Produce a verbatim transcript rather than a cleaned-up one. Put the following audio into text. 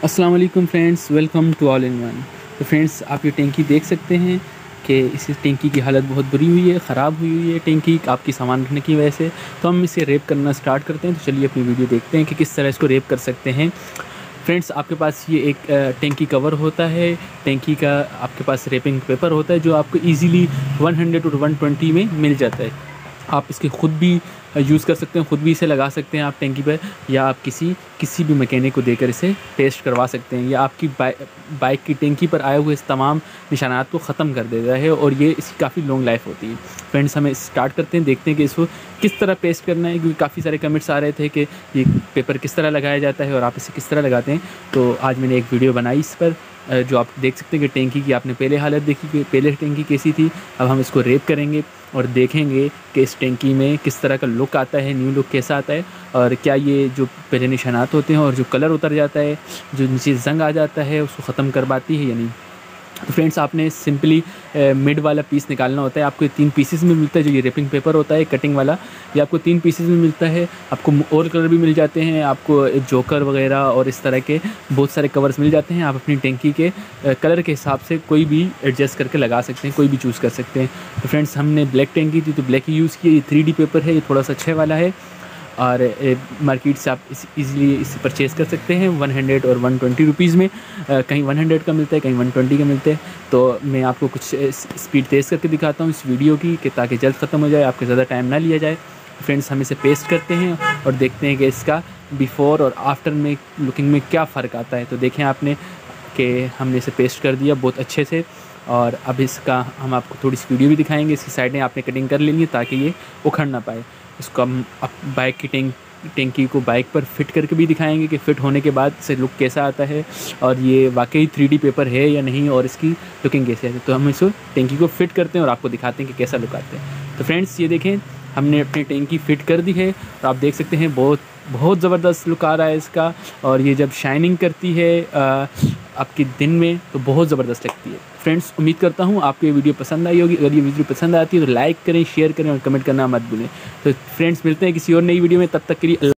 अस्सलाम वालेकुम friends, welcome to all in one. तो फ्रेंड्स, आप ये टैंकी देख सकते हैं कि इस टैंकी की हालत बहुत बुरी हुई है, ख़राब हुई हुई है टैंकी आपकी सामान रखने की वजह से। तो हम इसे रेप करना स्टार्ट करते हैं। तो चलिए अपनी वीडियो देखते हैं कि किस तरह इसको रेप कर सकते हैं। फ्रेंड्स, आपके पास ये एक टैंकी कवर होता है, टैंकी का आपके पास रेपिंग पेपर होता है जो आपको ईज़िली सौ और एक सौ बीस में मिल जाता है। आप इसके खुद भी यूज़ कर सकते हैं, खुद भी इसे लगा सकते हैं आप टैंकी पर, या आप किसी किसी भी मैकेनिक को देकर इसे पेस्ट करवा सकते हैं। या आपकी बाइक की टैंकी पर आए हुए इस तमाम निशानात को ख़त्म कर देता है और ये इसकी काफ़ी लॉन्ग लाइफ होती है। फ्रेंड्स, हमें स्टार्ट करते हैं, देखते हैं कि इसको किस तरह पेस्ट करना है, क्योंकि काफ़ी सारे कमेंट्स आ रहे थे कि ये पेपर किस तरह लगाया जाता है और आप इसे किस तरह लगाते हैं। तो आज मैंने एक वीडियो बनाई इस पर, जो आप देख सकते हैं कि टैंकी की आपने पहले हालत देखी कि पहले टैंकी कैसी थी। अब हम इसको रेप करेंगे और देखेंगे कि इस टैंकी में किस तरह का लुक आता है, न्यू लुक कैसा आता है, और क्या ये जो पहले निशानात होते हैं और जो कलर उतर जाता है, जो नीचे जंग आ जाता है, उसको ख़त्म कर पाती है या नहीं। तो फ्रेंड्स, आपने सिंपली मिड वाला पीस निकालना होता है। आपको ये तीन पीसेस में मिलता है, जो ये रेपिंग पेपर होता है कटिंग वाला, ये आपको तीन पीसेस में मिलता है। आपको और कलर भी मिल जाते हैं, आपको जोकर वगैरह और इस तरह के बहुत सारे कवर्स मिल जाते हैं। आप अपनी टैंकी के कलर के हिसाब से कोई भी एडजस्ट करके लगा सकते हैं, कोई भी चूज़ कर सकते हैं। तो फ्रेंड्स, हमने ब्लैक टैंकी थी तो ब्लैक ही यूज़ किया। ये थ्री डी पेपर है, ये थोड़ा सा अच्छे वाला है और मार्केट से आप इस ईज़िली इसे परचेज़ कर सकते हैं वन हंड्रेड और वन ट्वेंटी रुपीज़ में। आ, कहीं वन हंड्रेड का मिलता है, कहीं वन ट्वेंटी का मिलता है। तो मैं आपको कुछ स्पीड तेज़ करके दिखाता हूँ इस वीडियो की, कि ताकि जल्द ख़त्म हो जाए, आपके ज़्यादा टाइम ना लिया जाए। फ्रेंड्स, हम इसे पेस्ट करते हैं और देखते हैं कि इसका बिफ़ोर और आफ्टर में लुकिंग में क्या फ़र्क आता है। तो देखें आपने कि हमने इसे पेस्ट कर दिया बहुत अच्छे से, और अब इसका हम आपको थोड़ी सी वीडियो भी दिखाएंगे। इसकी साइडें आपने कटिंग कर लेनी है ताकि ये उखड़ ना पाए। इसको हम अब बाइक की टैंक टैंकी को बाइक पर फिट करके भी दिखाएंगे कि फ़िट होने के बाद से लुक कैसा आता है, और ये वाकई थ्री डी पेपर है या नहीं, और इसकी लुकिंग कैसे है। तो हम इसको टैंकी को फिट करते हैं और आपको दिखाते हैं कि कैसा लुक आता है। तो फ्रेंड्स, ये देखें, हमने अपनी टैंकी फ़िट कर दी है और आप देख सकते हैं बहुत बहुत ज़बरदस्त लुक आ रहा है इसका। और ये जब शाइनिंग करती है आ, आपके दिन में, तो बहुत ज़बरदस्त लगती है। फ्रेंड्स, उम्मीद करता हूँ आपको ये वीडियो पसंद आई होगी। अगर ये वीडियो पसंद आती है तो लाइक करें, शेयर करें और कमेंट करना मत भूलें। तो फ्रेंड्स, मिलते हैं किसी और नई वीडियो में, तब तक के लिए।